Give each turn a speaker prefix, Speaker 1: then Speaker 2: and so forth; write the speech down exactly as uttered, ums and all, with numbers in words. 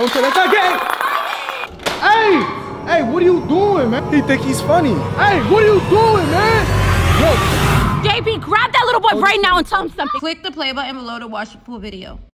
Speaker 1: don't say that's not gay. Hey, hey, what are you doing, man? He think he's funny. Hey, what are you doing, man? Yo.
Speaker 2: J B, grab that little boy right now and tell him something. Click the play button below to watch the full video.